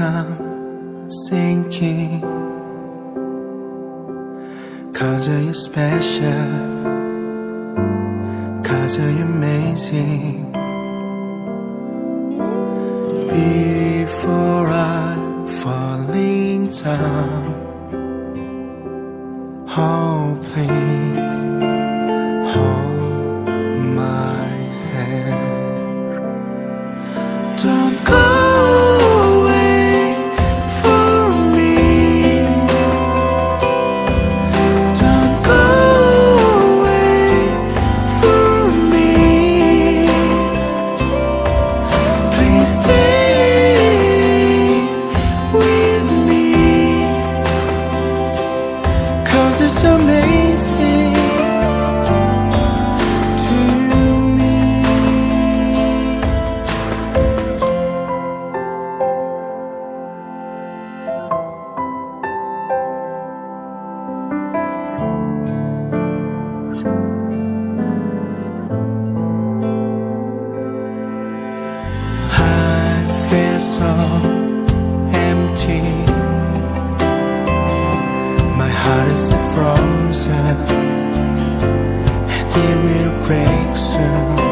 I'm sinking, 'cause you're special, 'cause you're amazing. Before I'm falling down, oh please hold my hand. Don't go away from me, don't go away from me. Please stay with me, 'cause it's amazing to me. I feel so empty, my heart is frozen, and it will break soon.